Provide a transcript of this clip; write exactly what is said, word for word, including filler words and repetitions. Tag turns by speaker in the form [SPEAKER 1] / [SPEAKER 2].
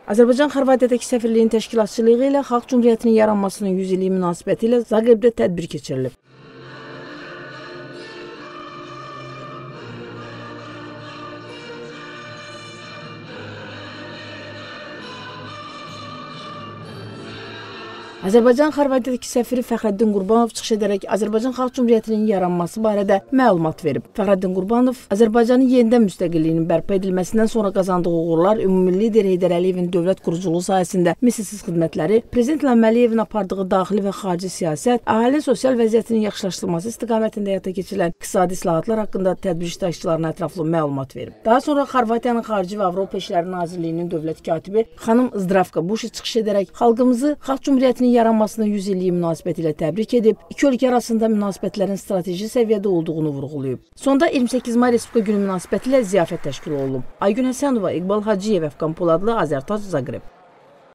[SPEAKER 1] Azərbaycan Xorvatiyadakı səfirliyin təşkilatçılığı ilə Xalq Cümhuriyyətinin yaranmasının yüz illiyi münasibətilə Zaqrebdə tədbir keçirilib. Azərbaycan Xorvatiyadakı səfiri Fəxrəddin Qurbanov çıxış edərək Azərbaycan Xalq Cümhuriyyətinin yaranması barədə məlumat verib. Fəxrəddin Qurbanov Azərbaycanın yenidən müstəqilliyinin bərpa edilməsindən sonra qazandığı uğurlar, ümumi lider Heydər Əliyevin dövlət quruculuğu sahəsində misilsiz xidmətləri, Prezident İlham Əliyevin apardığı daxili və xarici siyasət, əhalinin sosial vəziyyətinin yaxşılaşdırılması istiqamətində həyata keçirilən iqtisadi islahatlar haqqında tədbir iştirakçılarına ətraflı məlumat verib. Daha sonra Xorvatiyanın Xarici və Avropa İşləri Nazirliyinin dövlət katibi xanım Zdravka Buši çıxış edərək xalqımızı Xalq Cümhuriyyətinin yaranmasının yüz illiyi münasibətilə təbrik edib, iki ölkə arasında münasibətlərin strateji səviyyədə olduğunu vurğulayıb. Sonda iyirmi səkkiz may Respublika günü münasibətilə ziyafət təşkil olunub. Aygün Həsənova, İqbal Hacıyev, Əfqan Poladlı, Azərtac, Zaqreb.